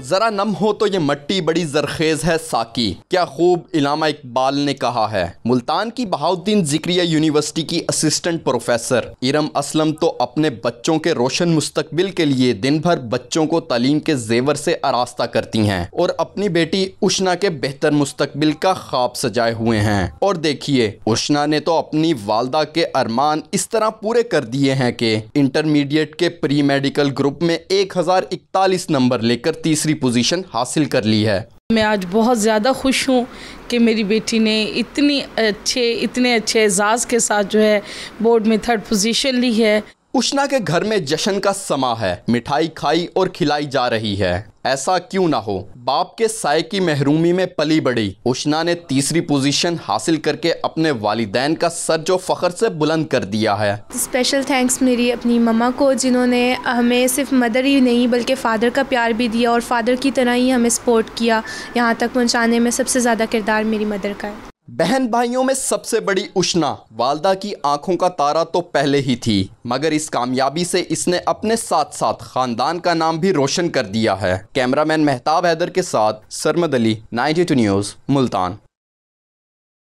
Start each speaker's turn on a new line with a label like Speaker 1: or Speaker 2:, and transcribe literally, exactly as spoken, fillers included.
Speaker 1: जरा नम हो तो ये मट्टी बड़ी जरखेज है साकी, क्या खूब इलामा इकबाल ने कहा है। मुल्तान की बहाउद्दीन ज़िक्रिया यूनिवर्सिटी की असिस्टेंट प्रोफेसर इरम असलम तो अपने बच्चों के रोशन मुस्तकबिल के लिए दिन भर बच्चों को तालीम के जेवर से आरास्ता करती हैं और अपनी बेटी उष्णा के बेहतर मुस्तकबिल का ख्वाब सजाए हुए हैं। और देखिए, उष्णा ने तो अपनी वालदा के अरमान इस तरह पूरे कर दिए हैं कि इंटरमीडिएट के प्री मेडिकल ग्रुप में एक हज़ार इकतालीस नंबर लेकर तीसरी पोजीशन हासिल कर ली है।
Speaker 2: मैं आज बहुत ज़्यादा खुश हूँ कि मेरी बेटी ने इतनी अच्छे इतने अच्छे एजाज़ के साथ जो है बोर्ड में थर्ड पोजीशन ली है।
Speaker 1: उष्णा के घर में जश्न का समा है, मिठाई खाई और खिलाई जा रही है। ऐसा क्यों ना हो, बाप के साए की महरूमी में पली बड़ी उष्णा ने तीसरी पोजीशन हासिल करके अपने वालिदैन का सर जो फ़ख्र से बुलंद कर दिया है।
Speaker 3: स्पेशल थैंक्स मेरी अपनी मम्मा को, जिन्होंने हमें सिर्फ मदर ही नहीं बल्कि फ़ादर का प्यार भी दिया और फादर की तरह ही हमें सपोर्ट किया। यहाँ तक पहुँचाने में सबसे ज़्यादा किरदार मेरी मदर का है।
Speaker 1: बहन भाइयों में सबसे बड़ी उष्णा वालदा की आंखों का तारा तो पहले ही थी, मगर इस कामयाबी से इसने अपने साथ साथ खानदान का नाम भी रोशन कर दिया है। कैमरामैन मेहताब हैदर के साथ Sarmad Ali, ninety two news Multan.